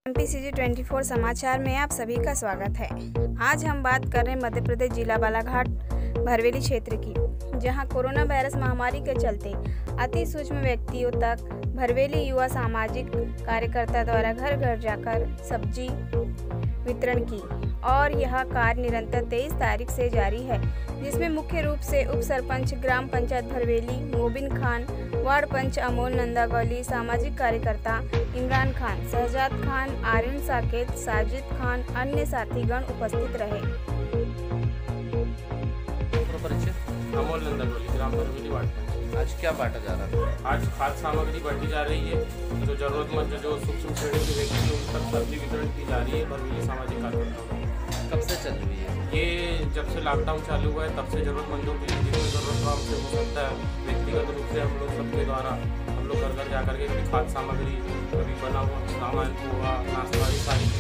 MPCG 24 समाचार में आप सभी का स्वागत है। आज हम बात कर रहे हैं मध्य प्रदेश जिला बालाघाट भरवेली क्षेत्र की, जहां कोरोना वायरस महामारी के चलते अति सूक्ष्म व्यक्तियों तक भरवेली युवा सामाजिक कार्यकर्ता द्वारा घर घर जाकर सब्जी वितरण की और यह कार्य निरंतर 23 तारीख से जारी है, जिसमें मुख्य रूप से उप सरपंच ग्राम पंचायत भरवेली मोबिन खान, वार्ड पंच अमोल नंदागौली, सामाजिक कार्यकर्ता इमरान खान, शहजाद खान, आर्यन साकेत, साजिद खान, अन्य साथीगण उपस्थित रहे। अमोल नंदागौली, ग्राम भरवेली, वार्ड पंच। आज क्या बांटा जा रहा है? आज खाद्य सामग्री बांटी जा रही है। जो जरूरतमंद जो सूक्ष्म श्रेणी के व्यक्ति हैं उन तक सब्जी वितरण की जा रही है भरवेली सामाजिक कार्यकर्ता। कब से चल रही है? ये जब से लॉकडाउन चालू हुआ है तब से जरूरतमंदों के लिए जितनी जरूरत हो हमसे हो सकता है, व्यक्तिगत रूप से हम लोग सबके द्वारा हम लोग घर घर जा करके खाद्य सामग्री, कभी बना हुआ सामान, पोहा, नाश्ता, ये सारी